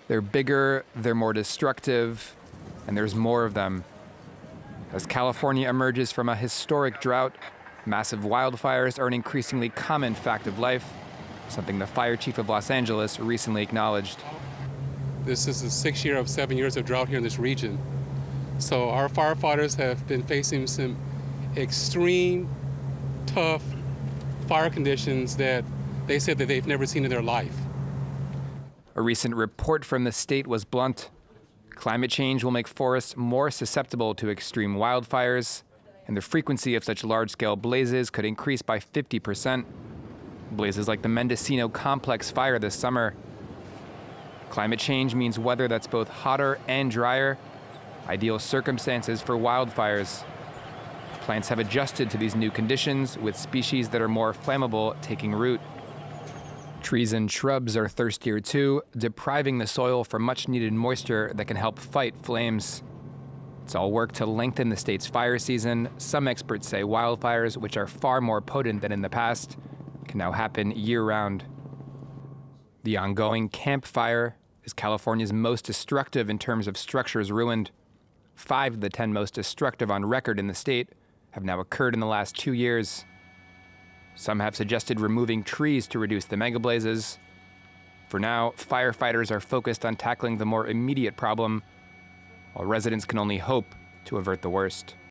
They're bigger, they're more destructive, and there's more of them. As California emerges from a historic drought, massive wildfires are an increasingly common fact of life, something the fire chief of Los Angeles recently acknowledged. This is the 6th year of 7 years of drought here in this region. So our firefighters have been facing some extreme, tough fire conditions that they said that they've never seen in their life. A recent report from the state was blunt. Climate change will make forests more susceptible to extreme wildfires, and the frequency of such large-scale blazes could increase by 50%. Blazes like the Mendocino Complex fire this summer. Climate change means weather that's both hotter and drier, ideal circumstances for wildfires. Plants have adjusted to these new conditions, with species that are more flammable taking root. Trees and shrubs are thirstier too, depriving the soil for much-needed moisture that can help fight flames. It's all work to lengthen the state's fire season. Some experts say wildfires, which are far more potent than in the past, can now happen year-round. The ongoing Camp Fire is California's most destructive in terms of structures ruined. 5 of the 10 most destructive on record in the state have now occurred in the last 2 years. Some have suggested removing trees to reduce the megablazes. For now, firefighters are focused on tackling the more immediate problem, while residents can only hope to avert the worst.